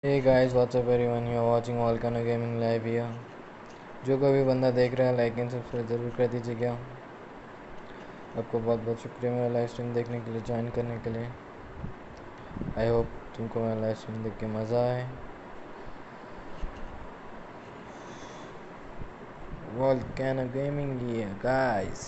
Hey guys, what's up everyone? You are watching Volcano Gaming Live here. जो कोई भी बंदा देख रहा है लाइक एंड सब्सक्राइब ज़रूर कर दीजिएगा। आपको बहुत बहुत शुक्रिया मेरा लाइव स्ट्रीम देखने के लिए, ज्वाइन करने के लिए। आई होप तुमको मेरा लाइव स्ट्रीम देख के मज़ा आए। Volcano Gaming here guys.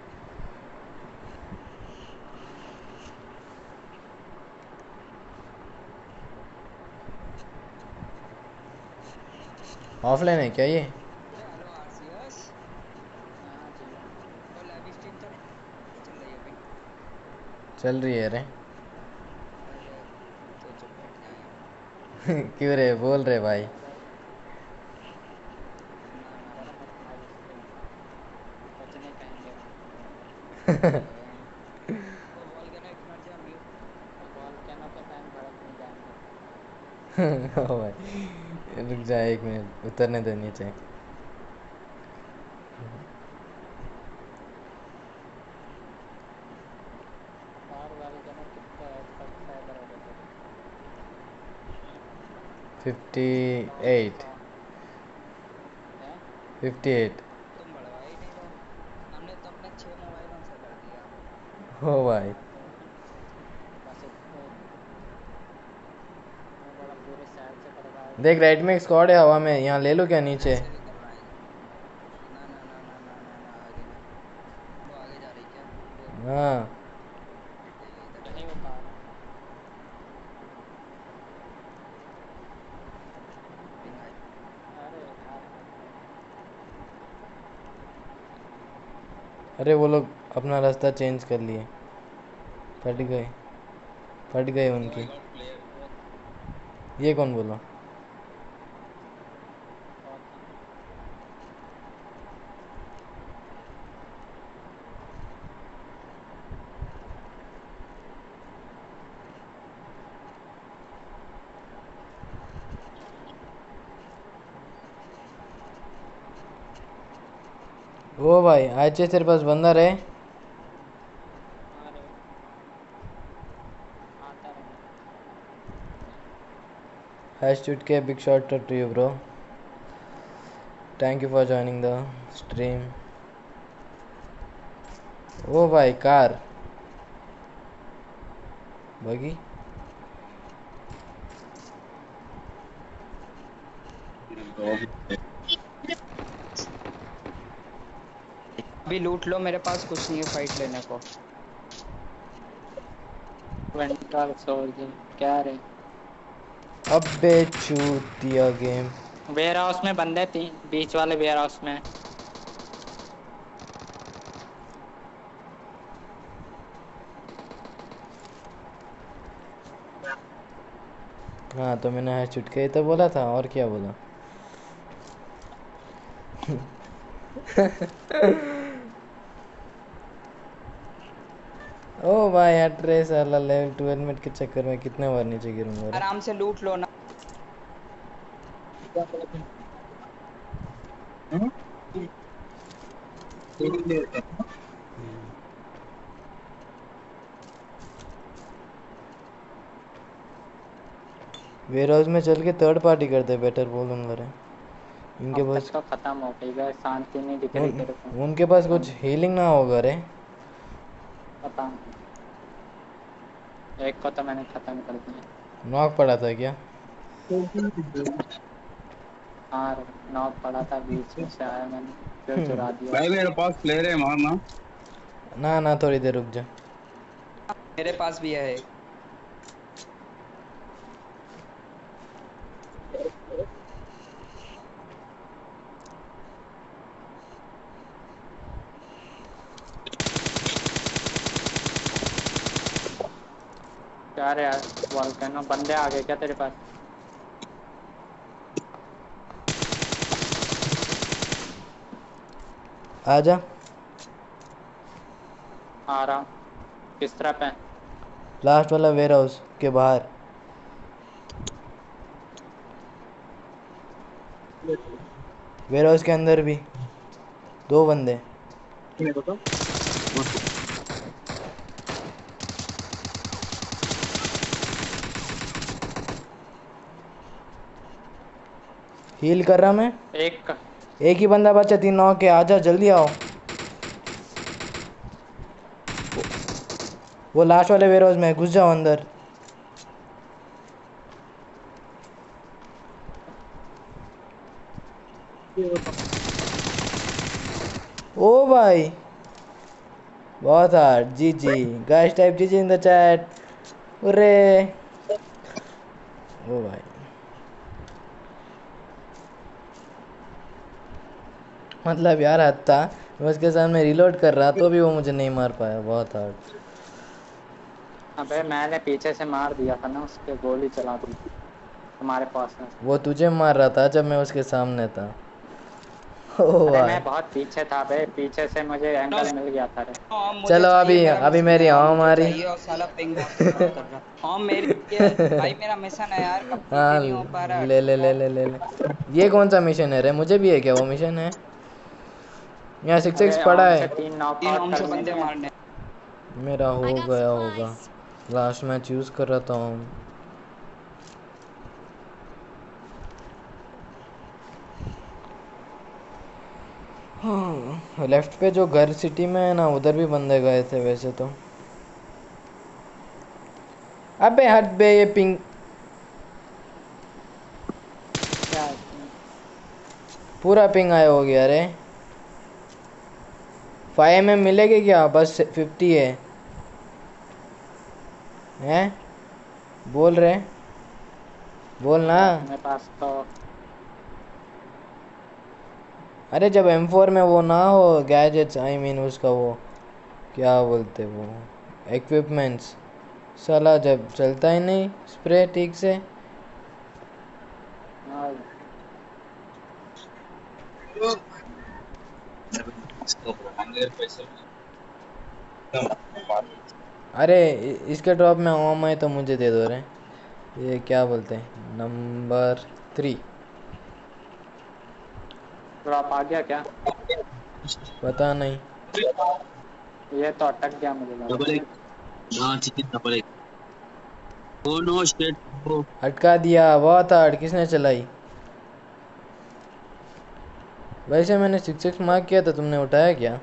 Offline है क्या ये? Hello RCS. हाँ जी। तो लाइव स्ट्रीम तो नहीं चल रही है भाई? चल रही है रे। अरे तो चुप बैठ जा यार। क्यों रे, बोल रे भाई। ना ना ना कुछ नहीं कहेंगे। अरे वो वॉल्केनो एक मर जा म्यूट। वॉल्केनो के फैन भड़क नहीं जाएंगे। ओ भाई रुक जा, एक मिनट उतरने दे नीचे। और वॉल्केनो कितने सब्सक्राइबर हो गए तेरे? 58। 58। तुम बढ़वा ही नहीं रहे। हमने तो अपने 6 मोबाइलों से कर दिया। ओ भाई बस एक मैं बोला पूरे शहर से करवाएगा। देख, राइट में एक स्क्वाड है हवा में, यहाँ ले लो क्या नीचे? ऐसे भी करवाएंगे। ना ना ना ना ना ना ना आगे नहीं। वो आगे जा रही क्या? वो हाँ पिट जाएगा इधर। नहीं बता रहा। पिंग आई। अरे यार अरे वो लोग अपना रास्ता चेंज कर लिए। फट गए, फट गए उनकी। ये कौन बोला? ओ भाई आज तेरे पास बंदा रहे। अरे आता रहे। हैश टूट के big shot to you bro, thank you for joining the stream. ओ भाई कार बगी। अभी लूट लो, मेरे पास कुछ नहीं है फाइट लेने को। वेंटल सोल्जर क्या रे? अबे चूतिया गेम। वेयर हाउस में बंदे तीन, बीच वाले वेयर हाउस में। हाँ तो मैंने हैश टूट के ही तो बोला था, और क्या बोला? ओ भाई एड्रेस साला लेवल 12 मिनट के चक्कर में कितने बार नीचे गिरूंगा रे। आराम से लूट लो ना। वेयर हाउस में चल के थर्ड पार्टी करते बेटर बोलूंगा रे। इनके अब तक पास तो खत्म हो गई है, शांति नहीं दिख रही तेरे को। उनके पास कुछ हीलिंग ना होगा रे। पता नहीं। एक को तो मैंने खत्म कर दिया। नॉक पड़ा था क्या? हाँ रे, नॉक पड़ा था, बीच में से आया मैंने फिर चुरा दिया। भाई मेरे पास प्लेयर है, मारना। ना ना थोड़ी देर रुक जा। मेरे पास भी है एक। क्या रे यार, वॉल्केनो बंदे आ गए क्या तेरे पास? आजा। आ रहा हूँ। किस तरह पे? लास्ट वाला वेयर हाउस के बाहर। वेयर हाउस के अंदर भी दो बंदे। हील कर रहा मैं। एक का एक ही बंदा बचा, 3 नॉक के। आजा जल्दी आओ। वो लास्ट वाले वेयरहाउस में है, घुस जाओ अंदर। ओ भाई बहुत hard. G G guys, type G G in the chat. अरे ओ भाई मतलब यार हद था। मैं उसके सामने रिलोड कर रहा तो भी वो मुझे नहीं मार पाया। बहुत हार्ड। अबे मैंने पीछे से मार दिया था ना, उसके गोली चला दी तुम्हारे पास में। वो तुझे मार रहा था जब मैं उसके सामने था। ओ अरे भाई मैं बहुत पीछे था बे, पीछे से मुझे एंगल मिल गया था रे। मुझे चलो चाहिए, अभी मेरा अभी मिशन मेरी है, हवा मुझे मारी। चाहिए। और साला पिंग बहुत डिस्टर्ब कर रहा है। मेरी ये भाई मेरा मिशन है यार, कंप्लीट ही हाँ नहीं हो पा रहा ले ले ले ले ले ले। ये कौन सा मिशन है रे? मुझे भी है क्या वो मिशन है? यहाँ सिक्स अरे सिक्स पड़ा आम है। से 3 तीन नॉकआउट ओम से करने बंदे हैं। मारने। मेरा हो I got गया होगा। supplies. लास्ट मैच यूज़ कर रहा था हम। हाँ लेफ्ट पे जो घर सिटी में है ना, उधर भी बंदे गए थे वैसे तो। अबे हट बे, ये पिंग। क्या है इसमें? पूरा पिंग आया हो गया रे। 5 mm मिलेगी क्या? बस 50 है। हैं? बोल रहे? बोल ना। अरे अपने पास तो अरे जब M4 में वो ना हो गैजेट्स, आई मीन उसका वो क्या बोलते वो इक्विपमेंट्स, साला जब चलता ही नहीं स्प्रे ठीक से। हाँ, अरे इसके ड्रॉप में ओम है तो मुझे दे दो रे। ये क्या बोलते हैं, नंबर 3। ड्रॉप आ गया क्या? पता नहीं। ये तो अटक गया मुझे लग डबल रहा एक। हाँ चिकन डबल एक। Oh no state bro. अटका दिया। बहुत हार्ड। किसने चलाई? वैसे मैंने 6-6 मार्क किया था, तुमने उठाया क्या?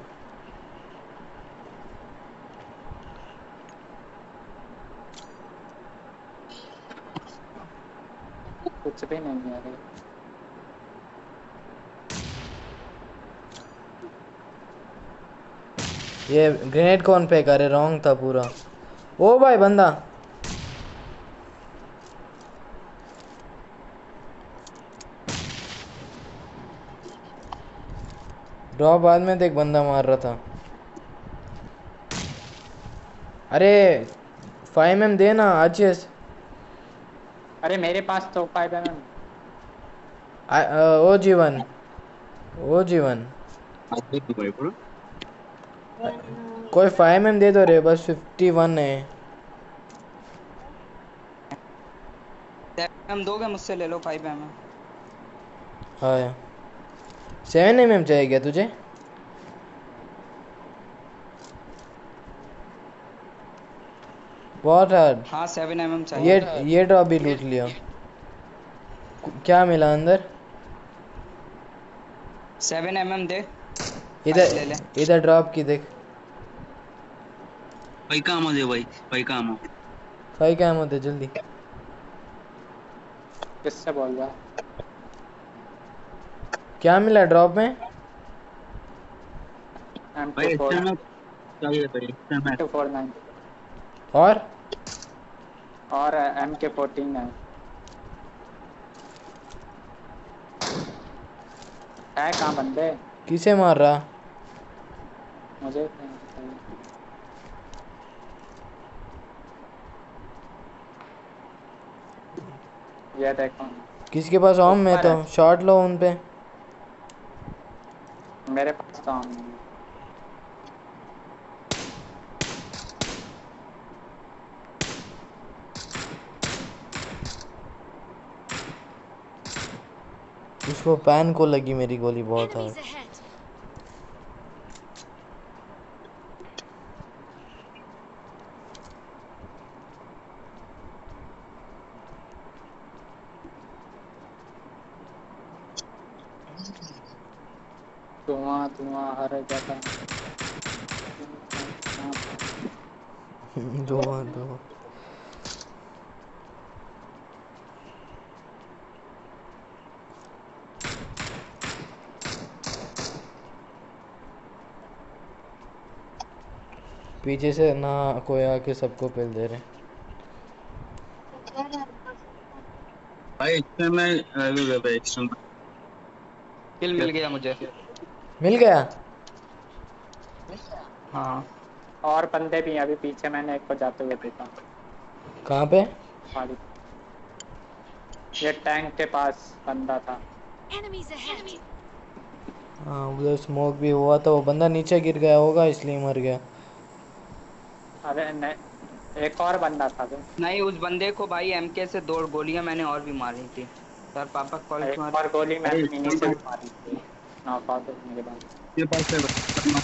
है। कुछ भी नहीं है रे। ये ग्रेनेड कौन फेंका? अरे रॉन्ग था पूरा। ओ भाई बंदा। ड्रॉप बाद में देख, बंदा मार रहा था। अरे 5 mm देना आचिस। अरे मेरे पास तो 5 mm। ओ जीवन, ओ जीवन आगे तो भाई ब्रो। कोई 5 mm दे दो रे, बस 51 है। हम दोगे मुझसे, ले लो 5 mm। हाँ 7 mm चाहिए क्या तुझे? बहुत हार्ड। हाँ 7 mm ये चाहिए। ये ड्रॉप भी लूट लिया। क्या मिला अंदर? 7 mm दे, 5 ले ले। इधर इधर ड्रॉप की देख। भाई काम दे भाई। भाई काम। 5 क्या होते जल्दी। किससे बोल रहा है? क्या मिला ड्रॉप में? एम भाई टू फोर एक्सटर्नल चाहिए भाई एक्सटर्नल। 249 और और MK14 है कहाँ बंदे? किसे मार रहा? मुझे नहीं चाहिए। ये देखो किसके पास ऑम में ऊपर तो है। शॉट लो उन पे। मेरे पास तो हम नहीं है। उसको पैन को लगी मेरी गोली बहुत Enemies हार्ड। ahead. धुआं धुआं हर जगह। दो दो पीछे से ना कोई आके सबको पेल दे रहे। भाई इसमें मैं अरे रे भाई इसमें किल मिल गया मुझे। मिल गया। हाँ और बंदे भी हैं, अभी पीछे मैंने एक को जाते हुए देखा। कहाँ पे? खाली ये टैंक के पास बंदा था। Enemies ahead! हाँ उधर स्मोक भी हुआ था, वो बंदा नीचे गिर गया होगा इसलिए मर गया। अरे नहीं, एक और बंदा था जो। नहीं, उस बंदे को भाई एमके से 2 गोलियां मैंने और भी मारी थी। सर पापा कॉल एक तुम्हारे। और गोली भाई मैंने मिनी से इसमें भी मारी थी, नॉक आउट होने के बाद। के पास है भाई।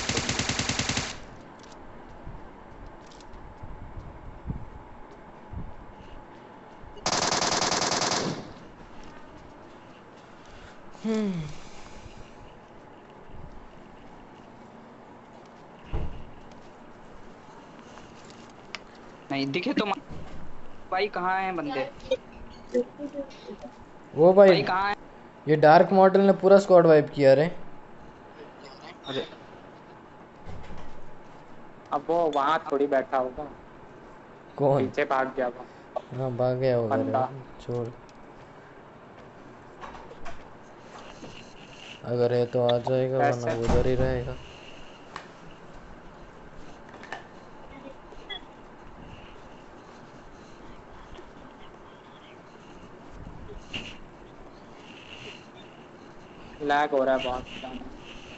नहीं दिखे तो भाई कहाँ है बंदे? वो भाई भाई कहाँ है? ये डार्क मॉडल ने पूरा स्क्वाड वाइप किया रे। अरे अब वो वहां थोड़ी बैठा होगा, कौन? पीछे भाग गया वो हाँ भाग गया होगा रे। बंदा। छोड़, अगर है तो आ जाएगा वरना ऐसे वो उधर ही रहेगा। लैग हो रहा है बहुत ज्यादा।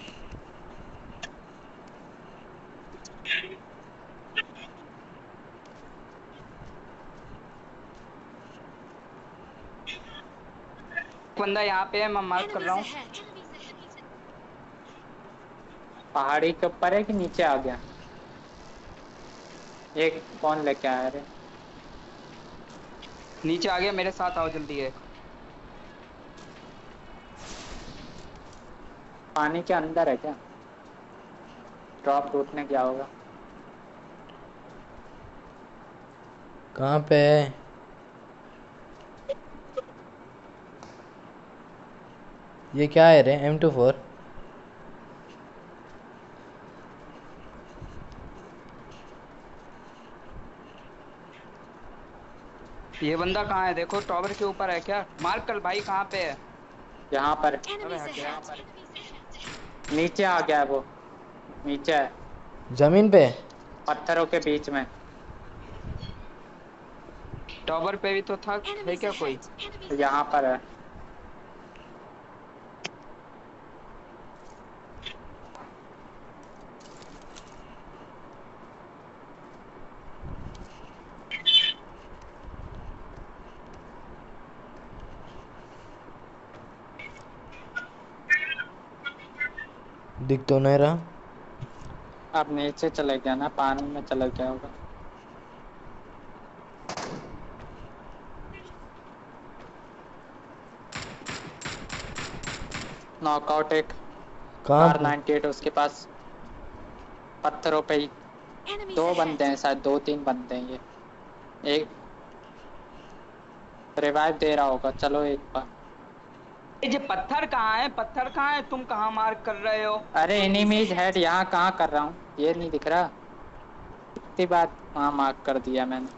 बंदा यहाँ पे है, मैं मार्क कर Enemies रहा हूँ। ahead! पहाड़ी के ऊपर है कि नीचे आ गया? ये कौन लेके आया रे? नीचे आ गया, मेरे साथ आओ जल्दी है। पानी के अंदर है क्या? ड्रॉप टूटने गया होगा। कहाँ पे है? ये क्या है रे? M24? ये बंदा कहाँ है? देखो टॉवर के ऊपर है क्या? मार्क कर भाई, कहाँ पे है? यहाँ पर अबे Enemies हट ahead! जा। नीचे आ गया है वो, नीचे है जमीन पे? पत्थरों के बीच में। टॉवर पे भी तो था, है Enemies क्या कोई? ahead! यहाँ पर है। दिख तो नहीं रहा। अब नीचे चले गया ना, पानी में चले गया होगा। नॉकआउट एक कहाँ पे? R98 उसके पास, पत्थरों पे ही। Enemies दो ahead! बंदे हैं शायद, 2-3 बंदे हैं ये। एक रिवाइव दे रहा होगा, चलो एक बार। ये पत्थर कहाँ है? पत्थर कहाँ है? तुम कहाँ मार्क कर रहे हो? अरे Enemies एनिमीज ahead! हेड यहाँ कहाँ कर रहा हूँ, ये नहीं दिख रहा? इतनी बात वहाँ मार्क कर दिया मैंने।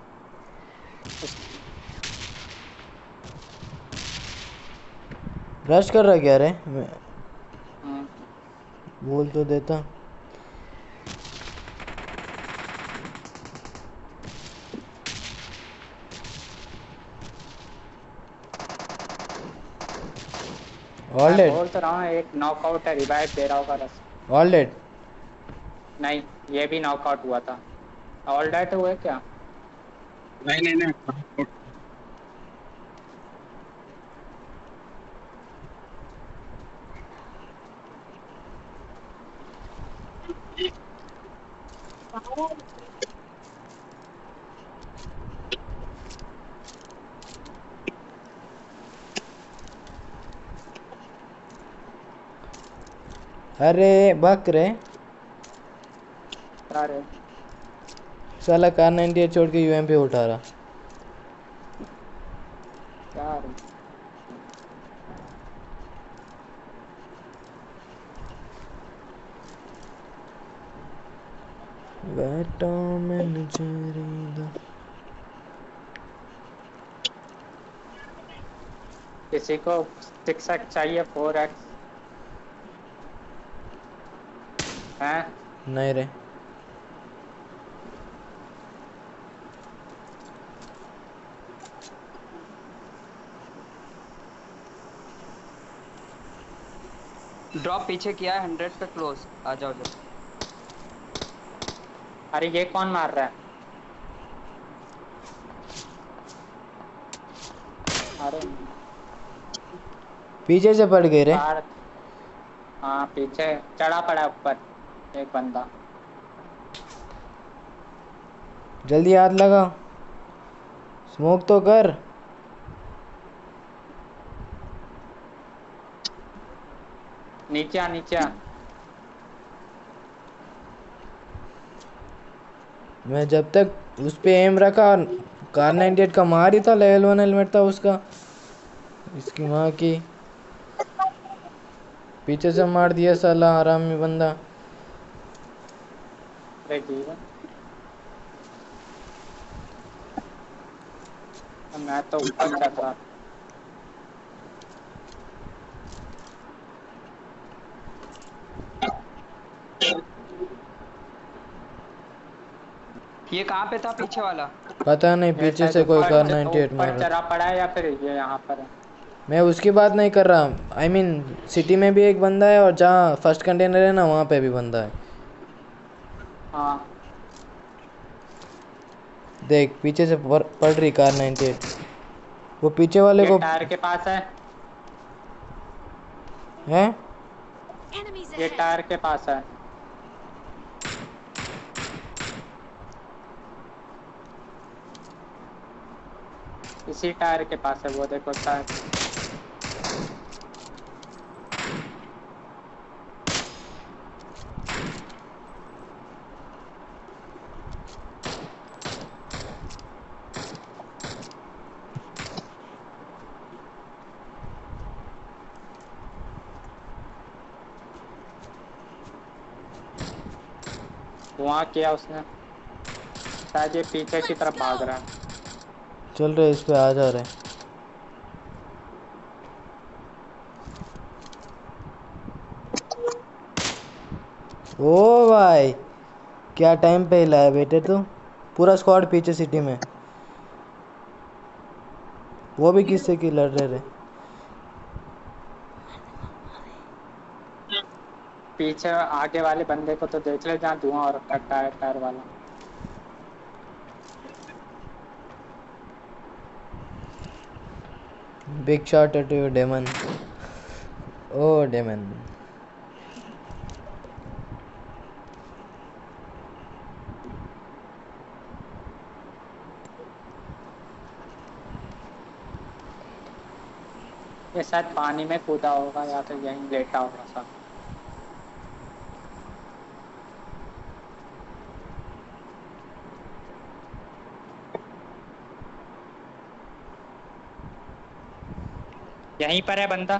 रश कर रहा क्या रे? हम्म, बोल तो देता। ऑल मैं डेड? बोल तो रहा हूँ, एक नॉकआउट है, रिवाइव दे रहा होगा बस। All dead? नहीं, ये भी नॉकआउट हुआ था। ऑल डेड हुए क्या? नहीं नहीं नहीं अरे बक रे अरे साला कार 98 छोड़ के यूएम पे उठा रहा। यार बैठा मैंने चेरीदा। किसी को 6x चाहिए 4x है? नहीं रे ड्रॉप पीछे किया है 100 पे क्लोज। आ जाओ जल्दी। अरे ये कौन मार रहा है? अरे पीछे से पड़ गए रे। कार, हाँ पीछे चढ़ा पड़ा ऊपर एक बंदा। जल्दी हाथ लगा स्मोक तो कर। नीचे आ नीचे आ। मैं जब तक उस पे एम रखा कार 98 का मार ही था। लेवल 1 हेलमेट था उसका। इसकी माँ की पीछे से मार दिया साला हरामी बंदा। अरे जीवन मैं तो ऊपर चढ़ रहा। ये कहाँ पे था पीछे वाला? पता नहीं ये पीछे शायद से कोई कार ऊपर 98 मार ऊपर रहा। चढ़ा पड़ा है या फिर ये यहाँ पर है। मैं उसकी बात नहीं कर रहा। आई मीन सिटी में भी एक बंदा है और जहाँ फर्स्ट कंटेनर है ना वहाँ पे भी बंदा है। हाँ देख पीछे से पड़ रही कार 98। वो पीछे वाले ये को टायर के पास है। है। Enemies ये ahead! टायर के पास है। इसी टायर के पास है वो देखो टायर। वहाँ किया उसने। शायद ये पीछे की Let's तरफ भाग go! रहा है। चल रहे इस पे आ जा रहे। ओ भाई क्या टाइम पे हिला है बेटे तू। पूरा स्क्वाड पीछे सिटी में। वो भी किससे की लड़ रहे रे। पीछे आगे वाले बंदे को तो देख ले जहाँ धुआं और रखा है टायर टायर वाला। Big shot at you demon. ओ डेमन। ये शायद पानी में कूदा होगा या फिर यहीं लेटा होगा सब। यहीं पर है बंदा।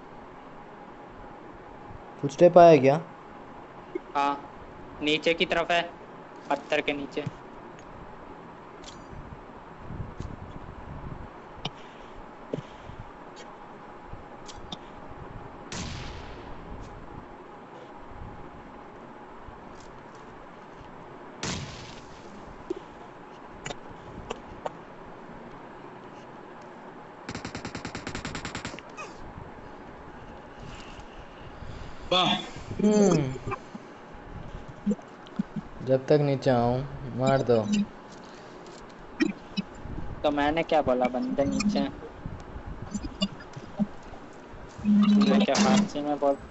फुटस्टेप आया क्या। हाँ नीचे की तरफ है पत्थर के नीचे। जब तक नीचे आऊं मार दो। तो मैंने क्या बोला बंदे नीचे हैं। मैं क्या फारसी में बोल।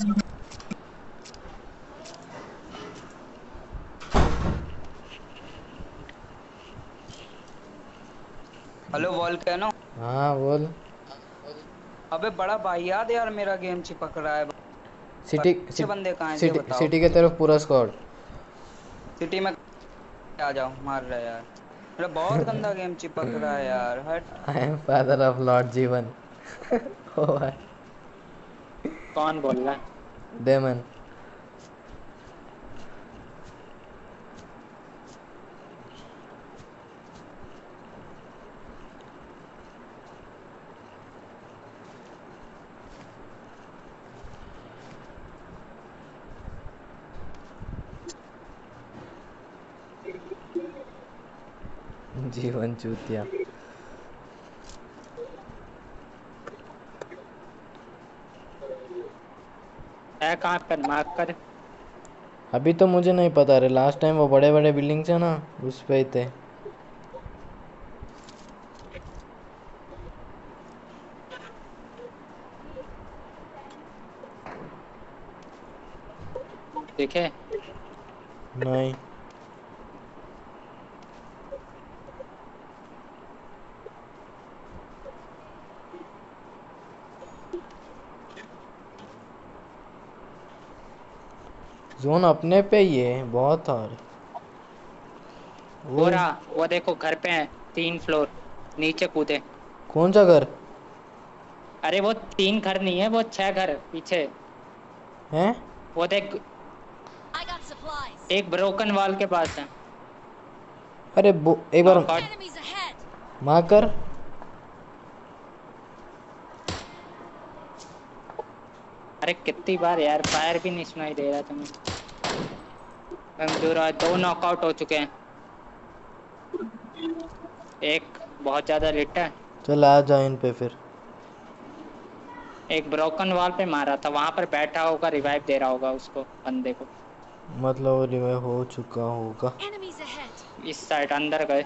Hello Volcano. हाँ बोल। अबे बड़ा भाई याद यार मेरा गेम चिपक रहा है। सिटी अच्छे बंदे कहाँ हैं ये बताओ। सिटी के तरफ पूरा स्क्वाड। सिटी में आ जाओ, मार रहा है यार। अरे बहुत गंदा गेम चिपक रहा है यार, हट। I am father of Lord Jeevan. ओ भाई कौन बोल रहा है? डेमन। जीवन चूतिया। है कहाँ पर? मार्क कर। अभी तो मुझे नहीं पता रे, लास्ट टाइम वो बड़े बड़े बिल्डिंग है ना, उस पे ही थे। देखे? नहीं। जोन अपने पे ही है बहुत। और वो वो रहा, वो देखो घर पे है, 3 फ्लोर नीचे कूदे। कौन सा घर अरे वो 3 घर नहीं है, वो 6 घर पीछे। है? वो देख, I got supplies. एक ब्रोकन वॉल के पास है। अरे एक बार नॉकआउट। Enemies ahead. मार कर। अरे कितनी बार यार, फायर भी नहीं सुनाई दे रहा तुम्हें। कमजोर है। 2 नॉकआउट हो चुके हैं। एक बहुत ज्यादा लिटा है। चल आ जा इन पे फिर। एक ब्रोकन वॉल पे मारा था, वहां पर बैठा होगा, रिवाइव दे रहा होगा उसको, बंदे को। मतलब वो रिवाइव हो चुका होगा। Enemies ahead. इस साइड अंदर गए।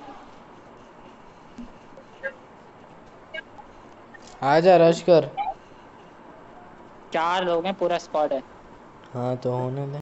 आ जा रश कर। 4 लोग हैं, पूरा स्क्वाड है। हाँ तो होने दे।